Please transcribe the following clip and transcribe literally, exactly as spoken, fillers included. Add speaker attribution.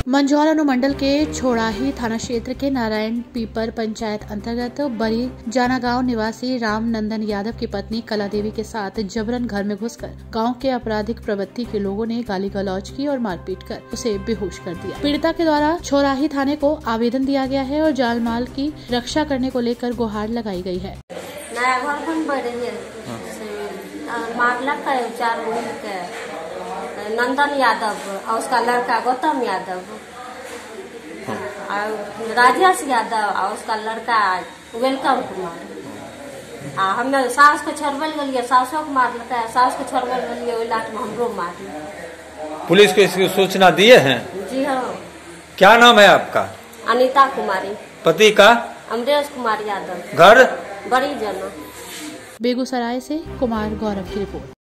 Speaker 1: मंझौल अनुमंडल के छोड़ाही थाना क्षेत्र के नारायण पीपर पंचायत अंतर्गत बड़ी जाना गांव निवासी राम नंदन यादव की पत्नी कला देवी के साथ जबरन घर में घुसकर गांव के आपराधिक प्रवृत्ति के लोगों ने गाली गलौज की और मारपीट कर उसे बेहोश कर दिया। पीड़िता के द्वारा छोड़ाही थाने को आवेदन दिया गया है और जान माल की रक्षा करने को लेकर गुहार लगाई गई है।
Speaker 2: नया घर बन बढ़े मारलक है चार के नंदन यादव और उसका लड़का गौतम यादव और राजेश यादव और उसका लड़का वेलकम कुमार। आ हमने सास को छोड़बल गलिए, सासों को मार लगा, सास को छोड़बल गलिए, वही लाट में हमरो मार लिया।
Speaker 3: पुलिस को इसकी सूचना दिए हैं?
Speaker 2: जी हाँ।
Speaker 3: क्या नाम है आपका?
Speaker 2: अनीता कुमारी।
Speaker 3: पति का?
Speaker 2: अमरेश कुमार यादव।
Speaker 3: घर?
Speaker 2: बड़ी जना।
Speaker 1: बेगूसराय से कुमार गौरव की रिपोर्ट।